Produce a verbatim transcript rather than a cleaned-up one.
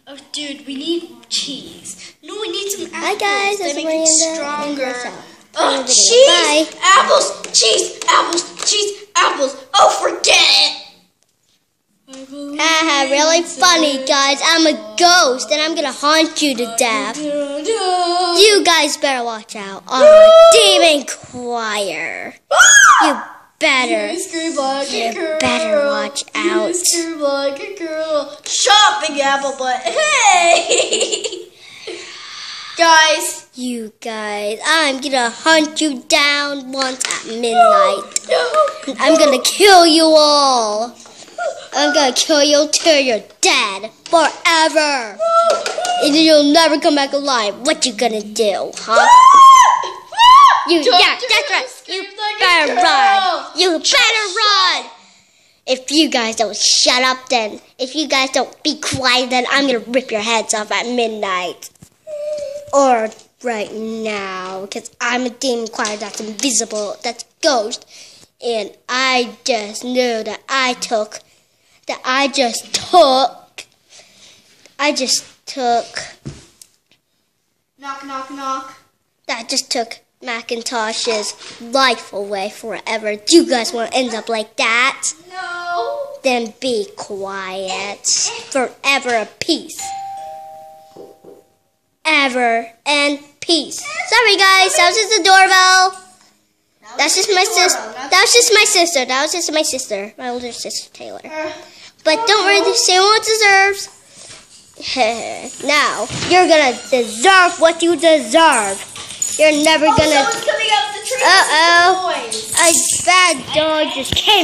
Oh, dude, we need cheese. No, we need some apples. Hi guys, they I'm make Miranda. it stronger. Oh, cheese, bye. apples, cheese, apples, cheese, apples. Oh, forget it. Haha, really funny, guys. I'm a ghost, and I'm gonna haunt you to death. You guys better watch out. I'm a demon choir. You better. You scream like You a girl. better watch out. You scream like a girl. Shopping apple butt. Hey, guys. You guys, I'm gonna hunt you down once at midnight. No, no, I'm gonna kill you all. I'm gonna kill you till you're dead forever. And you'll never come back alive. What you gonna do, huh? You, Don't yeah, do that's it. right. Scream You like a better girl. run. You better run. If you guys don't shut up, then if you guys don't be quiet, then I'm gonna rip your heads off at midnight. Or right now, because I'm a demon choir that's invisible, that's ghost, and I just knew that I took, that I just took, I just took, Knock, knock, knock. that just took Macintosh's life away forever. Do you guys want to end up like that? No. Then be quiet. Forever a peace. Ever and peace. Sorry guys, that was just the doorbell. That's just my sister. That was just my sister. That was just my sister. My older sister, Taylor. But don't worry, the same one deserves. Now, you're gonna deserve what you deserve. You're never Oh, gonna. someone's coming up the tree. Uh-oh. Boys. A bad dog just came.